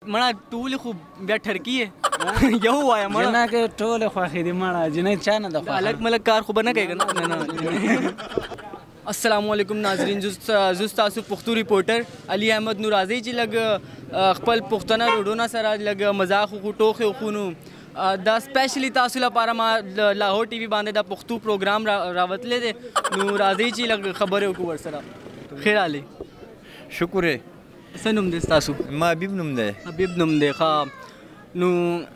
مړه ټول خو بیا ټرکی یې یو وایه مړه نه کې ټولې خوښې دي مړه جنۍ چا نه ده خوښه الګ ملک کار خو به نه کوي که نه السلام علیکم ناظرین زه ستاسو پښتو ریپورټر علي احمد نور راځئ چې لږ خپل پښتنه روډونه سره لږ مزاح وکړو ټوکې وکړو نو دا سپیشلی تاسو لپاره ما لاهور ټي وي باندې دا پښتو پروګرام راوتلی دی نو راځئ چې لږ خبرې وکړو ورسره خیر علي شکر یې څه نوم دی ستاسو ما حبیب نوم دی حبیب نوم دی ښه نو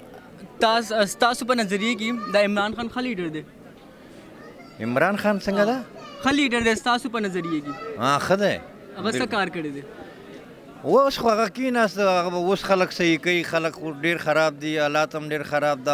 ستاسو په نظریه کې دا عمران خان ښه لیډر دی عمران خان څنګه ده ښه لیډر دی ستاسو په نظریه کې ښه دی هغه څه کار کړی دی اوس خو هغه کېناسته هغه اوس خلک صحیح کوي خلک ډېر خراب دي حالات هم ډېر خراب ده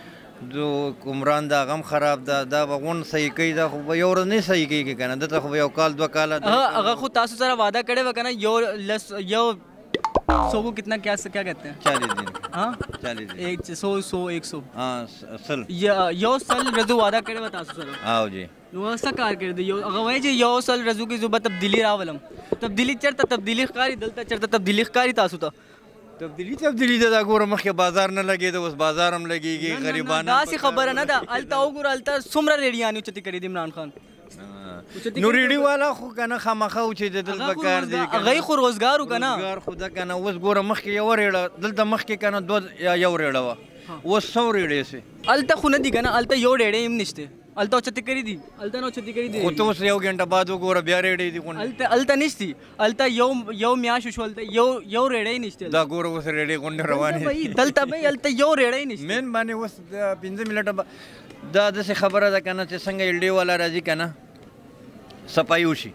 عمران دا هغه هم خراب ده دا به غونډ صحیح کوي دا خو به یو ورځ نه صحیح کېږي که نه دلته خو به یو کال 2 کاله هغه خو تاسو سره وعده کړی وه که نه یو 100 को कितना क्या कहते हैं 40 दिन हाँ 40 दिन 100 हाँ सल यो सल रजू वादा करे बता सर आओ जी नो ऐसा कार कर दे यो अगर वही जे यो सल रजू की जुबा तब्दीली रावलम तब्दीली चढ़ता तब्दीली कारी दलता चढ़ता तब्दीली कारी तासु था तब्दीली دا ګوره مخکې بازار نه لګېده اوس بازار هم لګېږي غریبانو داسې خبره نه ده هلته وګوره هلته څومره ریډیانې اوچتې کړي دي عمران خان نو ریډي والا خو که نه خامخا اوچېدې دلته کار دی هغه یې خو روزګار و که نه روزګار خو ده که نه اوس ګوره مخکې یوه ریډه دلته مخکې که نه 2 یا 1 ریډه وه اوس 100 ریډې سي هلته خو نه دي که نه هلته یو ډېډۍ هم نشته هلته اوچتې کړي دي هلته نه اوچتې کړي دي خو ته اوس 1 غنټه بعد وګوره بیا ریډې دي هلته نشتي هلته یو میاشت وشو هلته یو ریډۍ نشته دا ګوره اوس ریډې غونډې روانې دلته به هلته یو ریډۍ نشته مین باندې اوس 15 منټه دا داسې خبره ده که نه چې څنګه LD والا راځي که نه صفایي وشي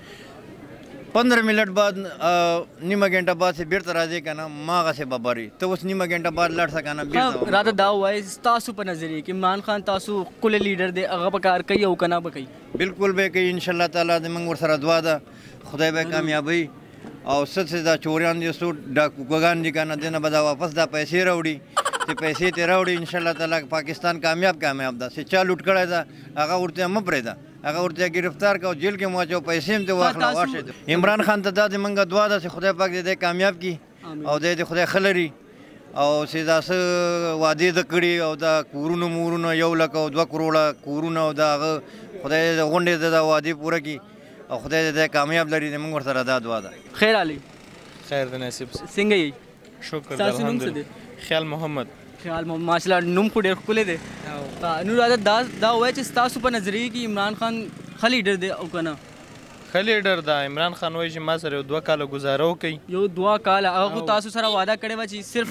15 منټ بعد نیمه غنټه بعد سے بیرته راځي که نه ماغسې به بري ته اوس نیمه غنټه بعد لاړ شه که نه بیرته راته دا ووایئ ستاسو په نظریه کې عمران خان تاسو ښکلی لیډر دی هغه به کار کوي او که نه به کوي بالکل به کوي انشاءالله تعالی زموږ ورسره دعا ده خدای به کامیابوي او څه څه دا چوریان دي څو ډاکوګان دي که نه دې نه به دا واپس دا پیسې راوړي چې پیسې ترې راوړي انشاءالله تعالی پاکستان کامیاب ده چې چا لوټ کړی ده هغه ورته مه پرېږده هغه ورته گرفتار کړه او جیل کې مو اچو پیسې هم دې واخله واشه عمران خان ته دا زموږ دعا ده چې خدای پاک دې کامیاب کړي او دې خدای ښه لري او چې دا څه وعدې ده کړي او دا کورونه مورونه 1 لک او 2 کروړه کورونه او دا هغه خدای دې غونډې ده دا وعدې پوره کړي او خدای دې کامیاب لري زموږ ورسره دا دعا ده خیر علي خیر د نصیب څنګه یې شکر الحمدلله خیال محمد ماشاءالله نوم خو ډېر ښکلی دی نو راځه دا ووایه چې ستاسو په نظریه کې عمران خان ښه لیډر دی او که نه ښه لیډر ده عمران خان وایي چې ما سره یو 2 کاله ګزاره وکړي یو 2 کاله هغه خو تاسو سره وعده کړې وه چې صرف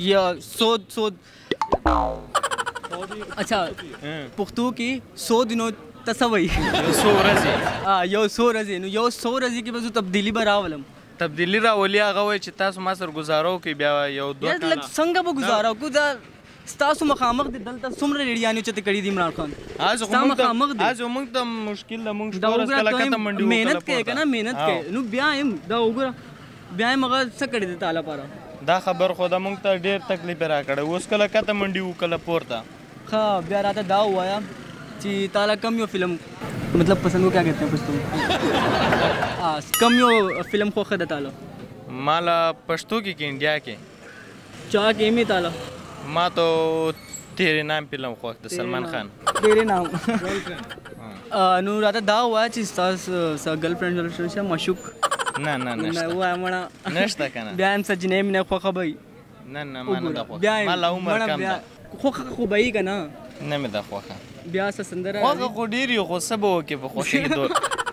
100 اچھا پښتو کې 100 دنو ته څه وایي یو 100 ورځې نو یو 100 ورځې کې به زه تبدیلي به راولم تبدیلی راولي هغه وایي چې تاسو ما سره ګزاره وکړئ بیا یو 2 کاله څنګه به ګزاره وکړو دا ستاسو مخامخ دي دلته څومره ریډیانې اوچتې کړي دي عمران خان ستا مخامخ دي موږ ته مشکل ده موږ شپه ورځ کله کته منډي وکړه محنت کوي که نه محنت کوي نو بیا هم دا وګوره بیا هم هغه څه کړي دي تا لپاره دا خبر خو ده موږ ته ډېر تکلیف یې راکړی اوس کله کته منډي وو کله پورته ښه بیا راته دا ووایه چې تاله کم یو فلم मतलब पसंद को क्या कहते हैं पश्तो कम यो फिल्म को खदा ताला माला पश्तो की इंडिया के चा के में ताला माँ तो तेरे नाम फिल्म को सलमान खान तेरे नाम नु राता दा हुआ चीज सा गर्लफ्रेंड से मशूक ना ना ना वो है मना नष्ट करना ब्याम सजने में खो खबई ना ना माना दा खो माला उम्र कम खो खबई का ना نه مې دا خوښه بیا څه سندره خوښه خو ډېر یو خو څه به وکړې په خوښۍ دور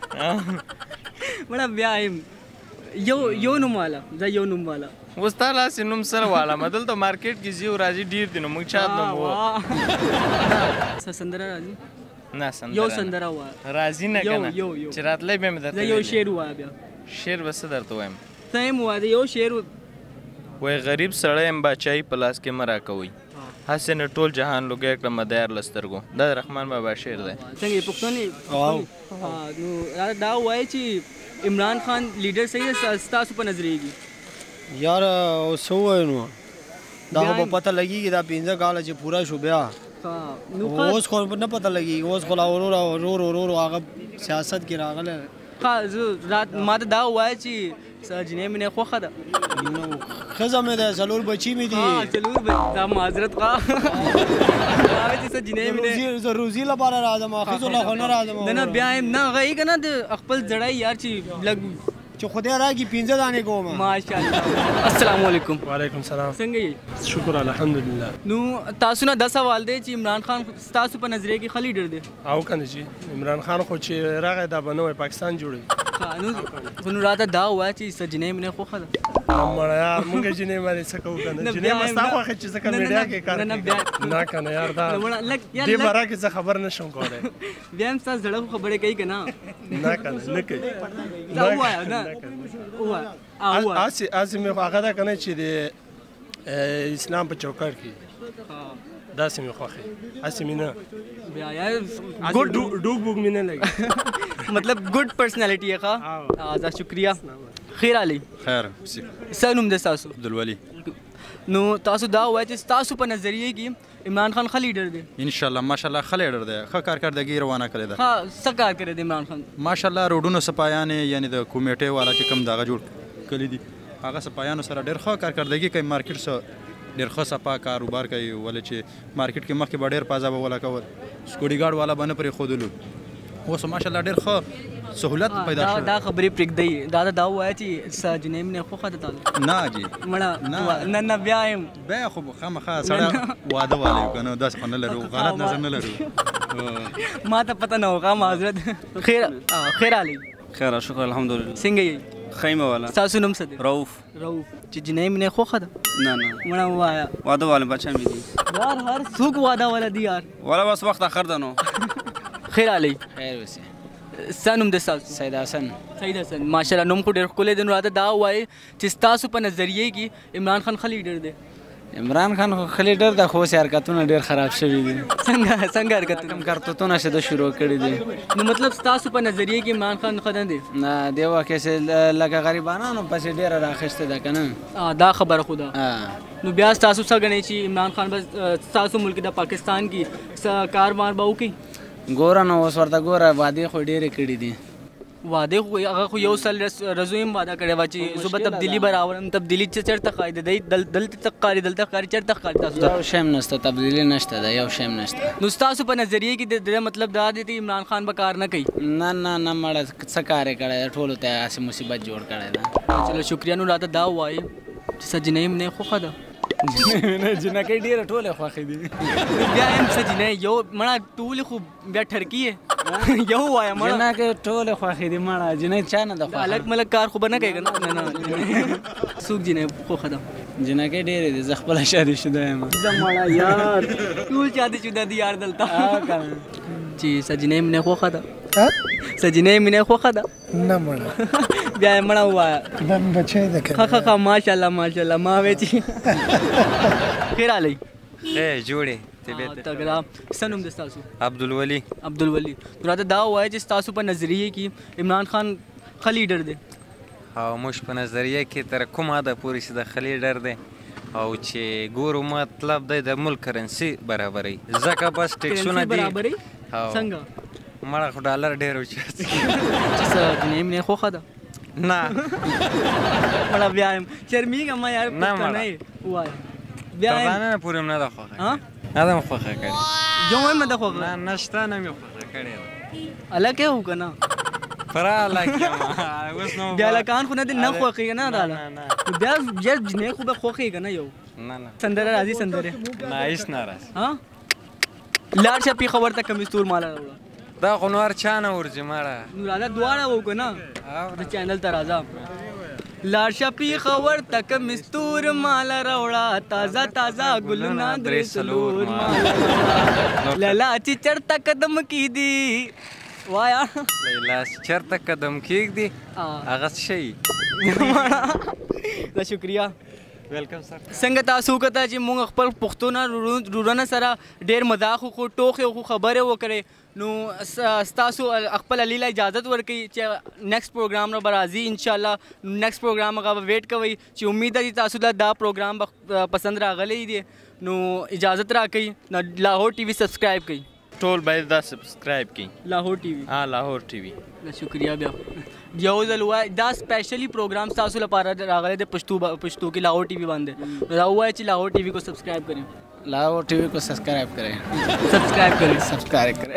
مړه بیا یو نوم والا دا یو نوم والا اوس تا لاسې نوم سره والا ما دلته مارکیټ کې ځي او راځي ډېر دي نو موږ چا نوم و څه سندره راځي نه سندره یو سندره ووایه راځي نه که نه چې راتلی به مې درته یو شعر ووایه بیا شعر به څه درته وایم ته یې هم ووایه یو شعر وایي غریب سړی یم باچایي په لاس کې مه راکوئ هسې نه ټول جهان لوګی کړم دیار له سترګو دا د رحمان بابا شعر دی څنګه یې پښتون نو دا ووایه چې عمران خان لیډر صحیح دی ستاسو په نظریه کې یار څه ووایو نو دا خو به پته لګېږي دا 15 کاله چې پوره شو بیا اوس خو نه پته لګېږي اوس خو لا ورو هغه سیاست کې راغلی ها زه رات ما ته دا ووایه چې جنۍ مینې خوښه ده ښځه مې ده څلور بچي مې دي څلور دا معذرت خوا وایه چې جنۍ مینې زه روزي لپاره راځم ښځو له خو نه راځم نه بیا هم نه هغه یې که نه د خپل زړی یار چې لږ چې خدای راکړي 15 دانې کوم ماشاءالله السلام علیکم وعلیکم السلام څنګه یې شکر الحمدلله نو تاسو نه دا سوال دی چې عمران خان ستاسو په نظریه کې ښه لیډر دی او کنه چې عمران خان خو چې راغی دا به نوی پاکستان جوړوي خو نو راته دا ووایه چې جنۍ مینې خوښه ده مړه یار مونږ جنۍ باندې څه کوو کنه جنۍ به ستا خوښه چې ځکه میډیا کې کار کوي نه کنه یار دا دې باره کې زه خبر نشم کولی بیا هم ستا زړه خو خبرې کوي که نه نه کنه نه کوي دا ووایه نه ووایه هسې مې خو هغه ده که نه چې د اسلام په چوکاټ کې داسې مې خوښوي هسې مې نه بیا یار ډوک بوک مې نه لګي مطلب ګډ پرسنالټي یې ښه دا شکریه خیر علي خیر څه نوم دی ستاسو عبدالولي نو تاسو دا ووایه چې ستاسو په نظریه کې عمران خان ښه لیډر دی انشاءالله ماشاءالله ښه لیډر دی ښه کارکردګي روانه کړې ده ښه څه کار کړی دی عمران خان ماشاءالله روډونو سپایانې یعنی د کمیټې والا چې کوم دغه جوړ کړي دي هغه سپایانو سره ډېر ښه کارکردګي کوي مارکیټ سره ډېر ښه صفا کاروبار کوي ولې چې مارکیټ کې مخکې به ډېر پازه به ولا کول سکوډي ګارډ والا به نه پرېښودلو اوس ماشاءالله ډېر ښه سهولت پیدا شوی دا خبرې پرېږدئ دا ووایه چې جنۍ مینې خوښه ده تاسو نه جي مړه نه بیا یم بیا خو خامخا سړی واده والی که نه داسې خو نه لرو غلط نظر نه لرو ما ته پته نه وه معذرت خیر علي خیر شکر الحمدلله څنګه یې خیمه والا ستاسو نوم څه دی رؤوف چې جنۍ مینې خوښه ده نه مړه ووایه واده والا بچه مې دي یار هر څوک واده والا دی یار والا بس وخت اخر ده نو خیر علي خیر وسه څه نوم دی ستاسو سید حسن ماشاءالله نوم خو ډېر ښکلی دی نو راته دا ووایې چې ستاسو په نظریه کې عمران خان ښه لیډر دی عمران خان خو ښه لیډر ده خو اوس حرکتونه ډېر خراب شوي دي څنګه حرکتونه کم کرتوتونه چې ده شروع کړي دي نو مطلب ستاسو په نظریه کې عمران خان ښه نه دی نه دې واقع چې لکه غریبانانو پسې ډېره راخیستې ده که نه دا خبره خو ده نو بیا ستاسو څه ګڼئ چې عمران خان به ستاسو ملک د پاکستان کې څه کاروبار به وکړي ګوره نو اوس ورته ګوره وعدې خو ډېرې کړي دي وعدې خو هغه خو یو سل رضو هم وعده کړې وه چې زه به تبدیلي به راولم تبدیلي چې چېرته ښکاري د دی دلته ښکاري دلته ښکاري چېرته ښکاري تاسو یو شی هم نشته تبدیلي نشته ده یو شی هم نشته نو ستاسو په نظریه کې د مطلب دا دی چې عمران خان به کار نه کوي نه مړه څه کار یې کړی دی ټولو ته هسې مصیبت جوړ کړی ده چلو شکریه نو راته دا ووایې چې څه جنۍ مینې خوښه ده جنکۍ ډېره ټولې خوښې دي بیا هم څه جنۍ یو مړه ټولې خو بیا ټرکي یې یو وایه مړه جنکۍ ټولې خوښې دي مړه جنۍ چا نه ده خوښه هلک ملک کار خو به نه کوي که نه څوک جنۍ خوښه ده جنکۍ ډېرې دي زه خپله شادي شده یم زه مړه یار ټول شادي شده دي یار دلته چې څه جنۍ مینې خوښه ده څه جنۍ مینې خوښه ده نه مړه بیا یې مړه ووایه بچی ده ښه ماشاءالله ما وې چې خیر علي جوړې تګړه څه نوم دی ستاسو عبدالولي راته دا ووایه چې ستاسو په نظریه کې عمران خان ښه لیډر دی او موږ په نظریه کې تر کوم حده پورې چې د ښه لیډر دی او چې ګورو مطلب دی د ملک کرنسي برابروي ځکه بس ټیکسونه دي څنګه مړه خو ډالر ډېر اوچت چې څه جنۍ مینې خوښه ده نه مړه بیا یم شرمېږم ما یار پښتانه یې ووایه بیا یم نه پورې هم نه ده خوښه نه ده مې خوښه کړې یو هم نه ده خوښه نه نشته نه مې خوښه کړې ده هلکې وو که نه پوره هلک یم اوس نو بیا هلکان خو نه دي نه خوښېږي نه دا بیا جنۍ خو به خوښېږي نه یو نه سندره راځي سندرې نه هېڅ نه راځي لاړ شه پېښور ته کمیستور ماله راوړه دا خو نور چا نه ورځي مړه نو راځه دواړه وو که نه د چینل ته راځه لاړ شه پېښور ته کمیستور ماله راوړه تازه ګلونه درې څلور ماله راوړه لیلا چې چېرته قدم کېږدي وایه لیلا چې چېرته قدم کېږدي هغه څه شی دا شکریه ویلکم سر څنګه تاسو وکړه چې موږ خپل پښتون وروڼه سره ډېر مذاق وکړو ټوکې وکړو خبرې وکړې نو ستاسو خپل علي له اجازت ورکوي چې نیکسټ پروګرام را به راځي انشاءالله نیکسټ پروګرام هغه به ویټ کوئ چې امید ده چې تاسو ته دا پروګرام به پسند راغلی دی نو اجازت راکوئ لاهور ټي وي سبسکرایب کوئ ټول باید دا سبسکرایب کړئ. لاهور ټي وي. لاهور ټي وي. شکریہ بیا یو ځل وای دا سپیشلی پروګرام تاسو لپاره راغلی د پښتو کې لاهور ټي وي باندې دا وای چې لاهور ټي وي کو سبسکرایب کړئ. लाहौर टीवी को सब्सक्राइब करें. सब्सक्राइब करें. सब्सक्राइब करें.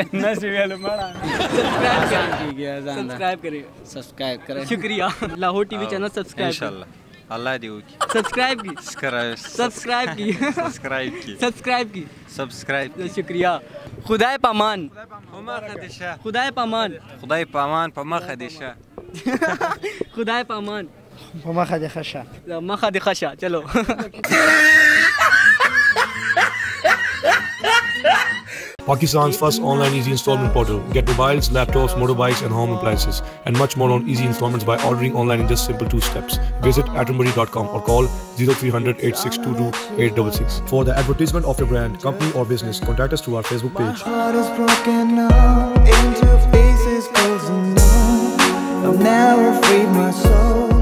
सब्सक्राइब करें. सब्सक्राइब करें. शुक्रिया. लाहौर टीवी चैनल सब्सक्राइब इंशाल्लाह. अल्लाह दी होगी. सब्सक्राइब की. सब्सक्राइब की. सब्सक्राइब की. सब्सक्राइब. शुक्रिया. खुदाए पामान. खुदाए पामान. खुदाए पामान पमा खदिशा. खुदाए पामान. पमा खदिशा. पमा खदिशा. चलो. Pakistan's first online easy installment portal. Get mobiles, laptops, motorbikes and home appliances and much more on easy installments by ordering online in just simple 2 steps. Visit atombury.com or call 0300 8622 866. For the advertisement of your brand, company or business, contact us through our Facebook page. My heart is broken now, into faces closing now. I've never freed my soul.